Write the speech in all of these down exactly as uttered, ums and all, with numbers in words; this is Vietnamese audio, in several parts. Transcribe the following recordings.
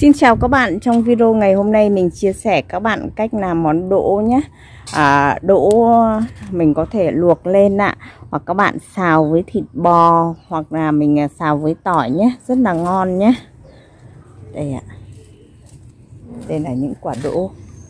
Xin chào các bạn, trong video ngày hôm nay mình chia sẻ các bạn cách làm món đỗ nhé. à, Đỗ mình có thể luộc lên ạ, hoặc các bạn xào với thịt bò, hoặc là mình xào với tỏi nhé, rất là ngon nhé. Đây ạ, đây là những quả đỗ.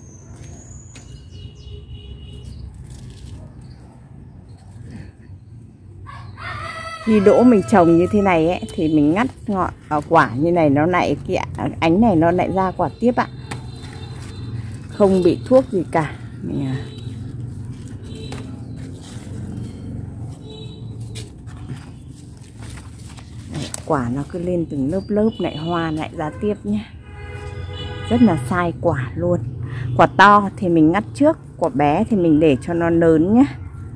Khi đỗ mình trồng như thế này ấy, thì mình ngắt ngọn quả như này, nó lại cái ánh này nó lại ra quả tiếp ạ, không bị thuốc gì cả. Mình à... Đấy, quả nó cứ lên từng lớp lớp lại hoa lại ra tiếp nhé, rất là sai quả luôn. Quả to thì mình ngắt trước, quả bé thì mình để cho nó lớn nhé.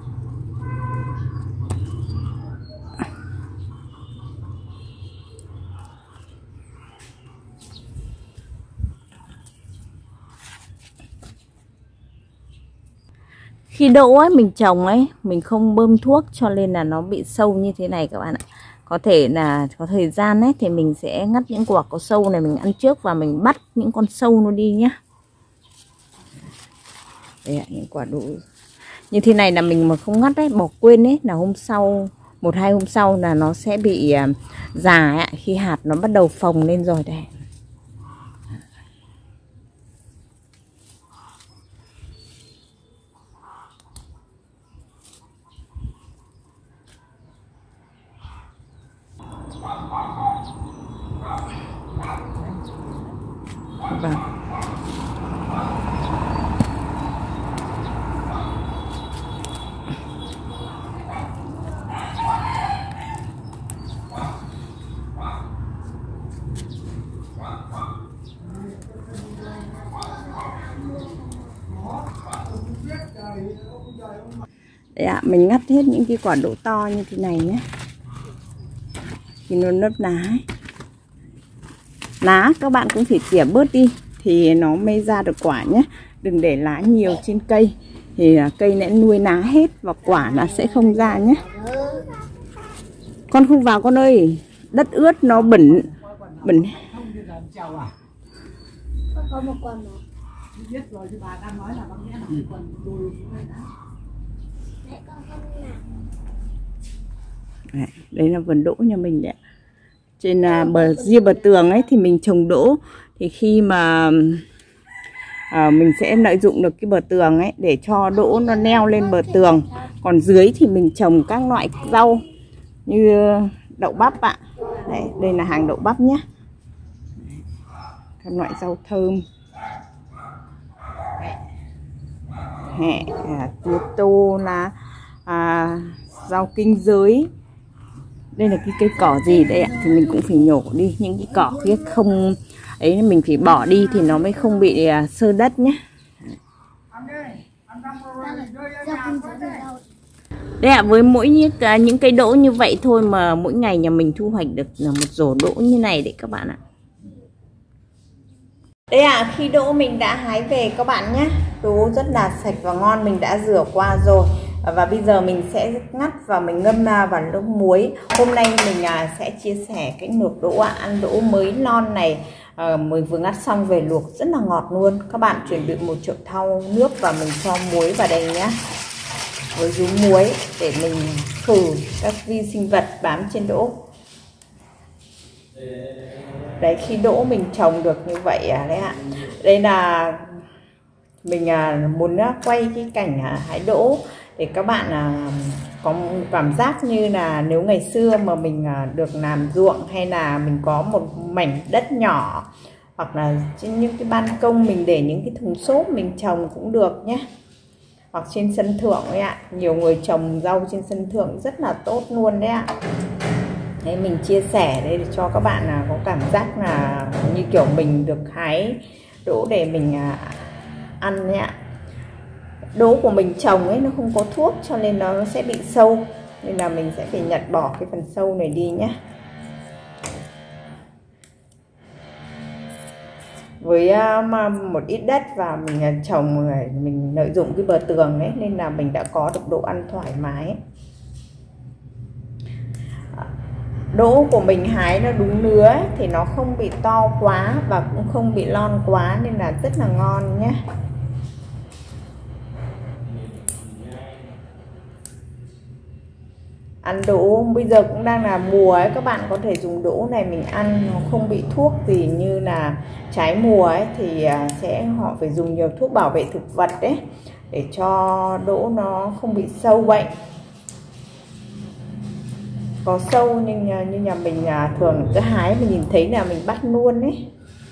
Khi đỗ ấy mình trồng ấy, mình không bơm thuốc cho nên là nó bị sâu như thế này các bạn ạ. Có thể là có thời gian ấy thì mình sẽ ngắt những quả có sâu này mình ăn trước, và mình bắt những con sâu nó đi nhá. Đây ạ, những quả đỗ như thế này là mình mà không ngắt đấy, bỏ quên ấy, là hôm sau, một hai hôm sau là nó sẽ bị già ấy, khi hạt nó bắt đầu phồng lên rồi đây. Vâng. Đấy ạ, mình ngắt hết những cái quả đỗ to như thế này nhé. Thì nó nấp lá ấy. Lá các bạn cũng phải tỉa bớt đi thì nó mới ra được quả nhé. Đừng để lá nhiều trên cây thì cây sẽ nuôi lá hết và quả là sẽ không ra nhé. Con không vào con ơi, đất ướt nó bẩn bẩn. Có một quần mà. Biết rồi chứ bà đang nói là bác nghĩa là cái quần đùi xuống đây đã. Đấy, con không làm. Đấy, đây là vườn đỗ nhà mình đấy. Trên uh, bờ ria bờ tường ấy thì mình trồng đỗ, thì khi mà uh, mình sẽ lợi dụng được cái bờ tường ấy để cho đỗ nó leo lên bờ tường. Còn dưới thì mình trồng các loại rau như đậu bắp ạ. Đấy, đây là hàng đậu bắp nhé. Các loại rau thơm, hẹ, tía tô, là à, rau kinh giới. Đây là cái cây cỏ gì đây ạ, thì mình cũng phải nhổ đi những cái cỏ kia không ấy, mình phải bỏ đi thì nó mới không bị uh, sơ đất nhé. Đây ạ, với mỗi những, uh, những cây đỗ như vậy thôi mà mỗi ngày nhà mình thu hoạch được một rổ đỗ như này đấy các bạn ạ. Đây ạ, à, khi đỗ mình đã hái về các bạn nhé. Đỗ rất là sạch và ngon, mình đã rửa qua rồi. Và bây giờ mình sẽ ngắt và mình ngâm vào nước muối. Hôm nay mình sẽ chia sẻ cái luộc đỗ ạ. Ăn đỗ mới non này, à, mình vừa ngắt xong về luộc rất là ngọt luôn. Các bạn chuẩn bị một chậu thau nước và mình cho muối vào đây nhé, với rú muối để mình khử các vi sinh vật bám trên đỗ. Đấy, khi đỗ mình trồng được như vậy à, đấy ạ. Đây là mình à, muốn à, quay cái cảnh à, hái đỗ để các bạn à, có cảm giác như là nếu ngày xưa mà mình à, được làm ruộng, hay là mình có một mảnh đất nhỏ, hoặc là trên những cái ban công mình để những cái thùng xốp mình trồng cũng được nhé, hoặc trên sân thượng ấy ạ. Nhiều người trồng rau trên sân thượng rất là tốt luôn đấy ạ. Đấy, mình chia sẻ đây để cho các bạn là có cảm giác là như kiểu mình được hái đỗ để mình à, ăn nhé. Đỗ của mình trồng ấy nó không có thuốc cho nên nó sẽ bị sâu, nên là mình sẽ phải nhặt bỏ cái phần sâu này đi nhé. Với uh, một ít đất và mình trồng, mình lợi dụng cái bờ tường ấy, nên là mình đã có được độ ăn thoải mái. đỗ của mình hái nó đúng nứa ấy, thì nó không bị to quá và cũng không bị lon quá nên là rất là ngon nhé. Ăn đỗ bây giờ cũng đang là mùa ấy, các bạn có thể dùng đỗ này mình ăn, nó không bị thuốc gì như là trái mùa ấy thì sẽ họ phải dùng nhiều thuốc bảo vệ thực vật đấy để cho đỗ nó không bị sâu bệnh. Có sâu nhưng như nhà mình thường cứ hái mình nhìn thấy là mình bắt luôn đấy.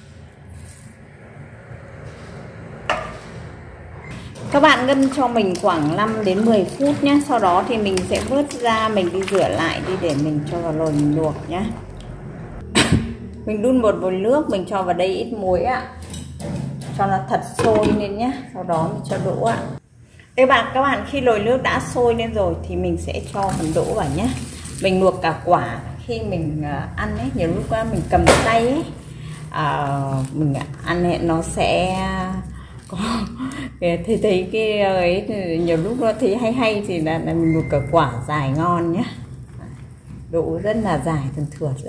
Các bạn ngâm cho mình khoảng năm đến mười phút nhé. Sau đó thì mình sẽ vớt ra, mình đi rửa lại đi để mình cho vào nồi mình luộc nhé. Mình đun một nồi nước, mình cho vào đây ít muối ạ, cho nó thật sôi lên nhé. Sau đó mình cho đỗ ạ. Đây bạn, các bạn khi nồi nước đã sôi lên rồi thì mình sẽ cho phần đỗ vào nhé. Mình luộc cả quả. Khi mình ăn ấy, nhiều lúc mình cầm tay ấy, à, mình ăn ấy, nó sẽ có thì thấy cái ấy thì nhiều lúc nó thấy hay hay thì là, là mình luộc cả quả dài ngon nhé. Đỗ rất là dài, thường thượt ra.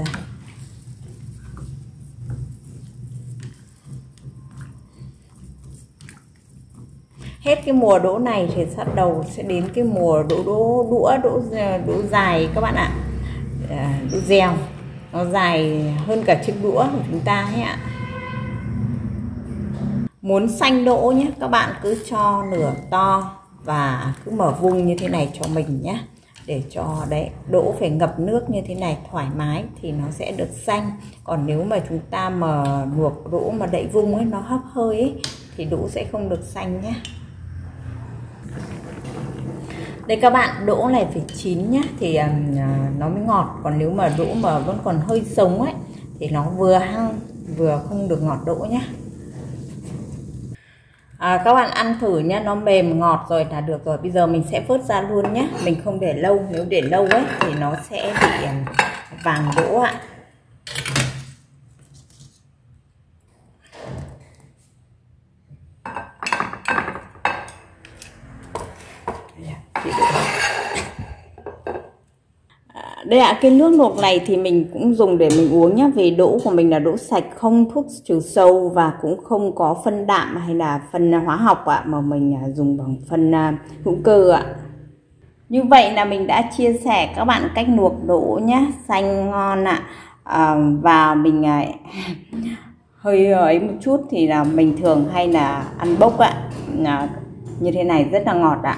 Hết cái mùa đỗ này thì bắt đầu sẽ đến cái mùa đỗ đỗ đũa đỗ đỗ dài các bạn ạ. Đỗ dèo nó dài hơn cả chiếc đũa của chúng ta ấy ạ. Muốn xanh đỗ nhé, các bạn cứ cho nửa to và cứ mở vung như thế này cho mình nhé, để cho đấy đỗ phải ngập nước như thế này thoải mái thì nó sẽ được xanh. Còn nếu mà chúng ta mà luộc đỗ mà đậy vung ấy, nó hấp hơi ấy, thì đỗ sẽ không được xanh nhé. Đây các bạn, đỗ này phải chín nhé thì uh, nó mới ngọt. Còn nếu mà đỗ mà vẫn còn hơi sống ấy thì nó vừa hăng vừa không được ngọt đỗ nhé. À, các bạn ăn thử nhé, nó mềm ngọt rồi là được rồi. Bây giờ mình sẽ vớt ra luôn nhé. Mình không để lâu, nếu để lâu ấy thì nó sẽ bị vàng đỗ ạ. Đây ạ, cái nước luộc này thì mình cũng dùng để mình uống nhé. Vì đỗ của mình là đỗ sạch, không thuốc trừ sâu và cũng không có phân đạm hay là phân hóa học ạ, mà mình dùng bằng phân hữu cơ ạ. Như vậy là mình đã chia sẻ các bạn cách luộc đỗ nhé, xanh ngon ạ. À, và mình hơi ấy một chút thì là mình thường hay là ăn bốc ạ. À, như thế này rất là ngọt ạ.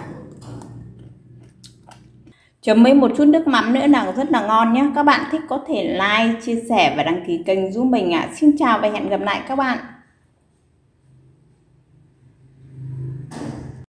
Chấm với một chút nước mắm nữa là rất là ngon nhé. Các bạn thích có thể like, chia sẻ và đăng ký kênh giúp mình ạ. Xin chào và hẹn gặp lại các bạn.